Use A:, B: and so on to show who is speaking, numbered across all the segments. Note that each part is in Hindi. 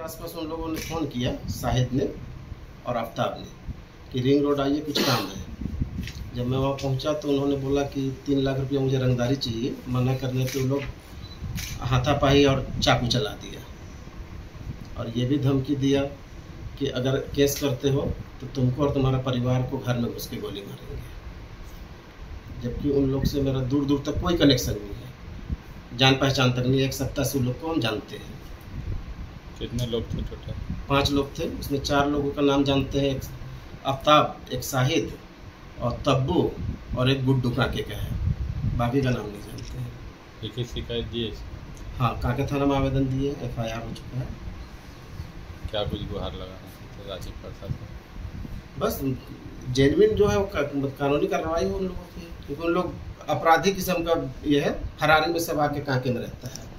A: आसपास उन लोगों ने फ़ोन किया, शाहिद ने और आफ्ताब ने, कि रिंग रोड आइए, कुछ काम है। जब मैं वहाँ पहुँचा तो उन्होंने बोला कि 3 लाख रुपया मुझे रंगदारी चाहिए। मना करने पे वो लोग हाथापाई और चाकू चला दिया और ये भी धमकी दिया कि अगर केस करते हो तो तुमको और तुम्हारा परिवार को घर में घुस के गोली मारेंगे। जबकि उन लोग से मेरा दूर दूर तक कोई कनेक्शन नहीं है, जान पहचान तक नहीं। एक सप्ताह से उन लोग को हम जानते हैं।
B: कितने लोग थे टोटल?
A: 5 लोग थे, उसमें 4 लोगों का नाम जानते हैं। एक आफ्ताब, एक शाहिद और तब्बू और एक गुड्डू काके का है, बाकी का नाम नहीं जानते हैं।
B: लिखित शिकायत दिए?
A: हाँ, काके थाना में आवेदन दिए, FIR हो चुका है।
B: क्या कुछ गुहार लगाना तो राज्य प्रशासन?
A: बस जेन्युइन जो है वो कानूनी कार्रवाई हो उन लोगों की, क्योंकि उन लोग अपराधी किस्म का ये है, फरारी में सब आके काके में रहता है।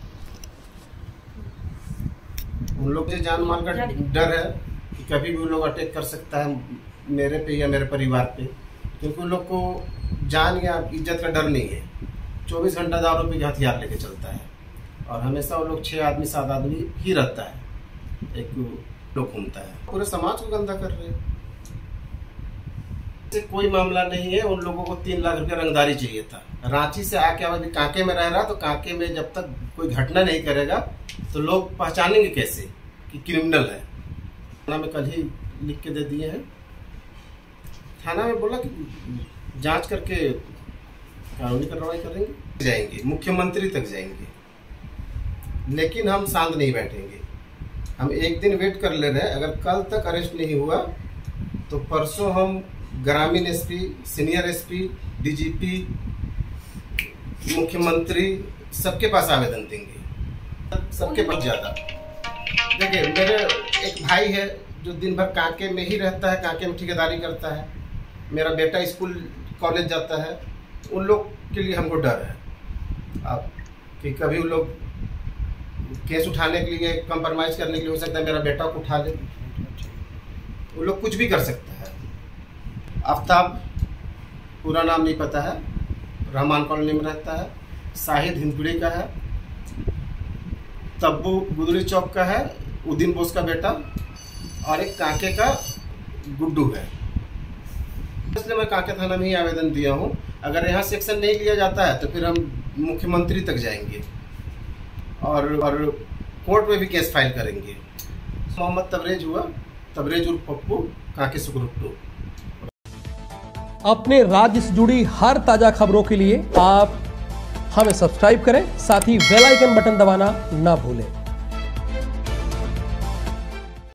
A: उन लोग से जान माल का डर है कि कभी भी उन लोग अटैक कर सकता है मेरे पे या मेरे परिवार पे, क्योंकि उन लोग को जान या इज्जत का डर नहीं है। 24 घंटा दारू पे हथियार लेके चलता है और हमेशा वो लोग 6 आदमी 7 आदमी ही रहता है, एक लोग घूमता है। पूरे समाज को गंदा कर रहे हैं। कोई मामला नहीं है। उन लोगों को 3 लाख रुपया रंगदारी चाहिए था। रांची से आके अभी कांके में रह रहा, तो कांके में जब तक कोई घटना नहीं करेगा तो लोग पहचानेंगे कैसे कि क्रिमिनल है। थाना में कल ही लिख के दे दिए हैं। थाना में बोला कि जांच करके कानूनी कार्रवाई करेंगे, जाएंगे मुख्यमंत्री तक जाएंगे, लेकिन हम शांत नहीं बैठेंगे। हम एक दिन वेट कर ले रहे हैं। अगर कल तक अरेस्ट नहीं हुआ तो परसों हम ग्रामीण SP, सीनियर SP, DGP, मुख्यमंत्री सबके पास आवेदन देंगे, सबके पास ज़्यादा। देखिए, मेरे एक भाई है जो दिन भर कांके में ही रहता है, कांके में ठेकेदारी करता है। मेरा बेटा स्कूल कॉलेज जाता है। उन लोग के लिए हमको डर है अब कि कभी उन लोग केस उठाने के लिए, कंप्रोमाइज करने के लिए, हो सकता है मेरा बेटा को उठा ले। वो लोग कुछ भी कर सकता है। आफ्ताब पूरा नाम नहीं पता है, रहमान कॉलोनी में रहता है। शाहिद हिंदुड़ी का है। तब्बू गुदरी चौक का है, उद्दीन बोस का बेटा। और एक कांके का गुड्डू है। इसलिए मैं कांके थाना में ही आवेदन दिया हूँ। अगर यहाँ सेक्शन नहीं लिया जाता है तो फिर हम मुख्यमंत्री तक जाएंगे और कोर्ट में भी केस फाइल करेंगे। मोहम्मद तबरेज हुआ, तबरेज उर्फ पप्पू, कांके सुकुरुट्टू।
C: अपने राज्य से जुड़ी हर ताजा खबरों के लिए आप हमें सब्सक्राइब करें, साथ ही बेल आइकन बटन दबाना ना भूलें।